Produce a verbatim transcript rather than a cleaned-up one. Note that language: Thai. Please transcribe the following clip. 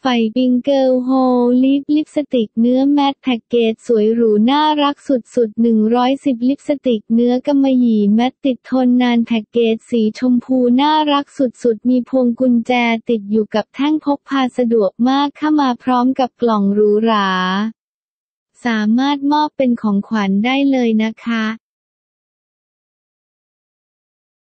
ไฟปิงเกิลโฮลิปลิปสติกเนื้อแมตต์แพ็กเกจสวยหรูน่ารักสุดๆหนึ่งร้อยสิบลิปสติกเนื้อกำมะหยี่แมตต์ติดทนนานแพ็กเกจสีชมพูน่ารักสุดๆมีพวงกุญแจติดอยู่กับแท่งพกพาสะดวกมากเข้ามาพร้อมกับกล่องหรูหราสามารถมอบเป็นของขวัญได้เลยนะคะ